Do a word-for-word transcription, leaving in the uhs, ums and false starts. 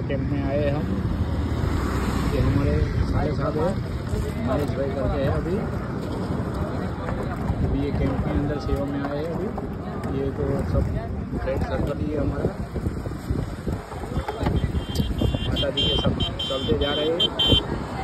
Camp में आए हम। ये हमारे सारे साहब है, महेश भाई करके है। अभी अभी ये कैंप के अंदर सेवा में आए हैं। अभी ये तो सब फ्रेंड सर्कल ही है हमारा। माता जी के सब चलते जा रहे हैं।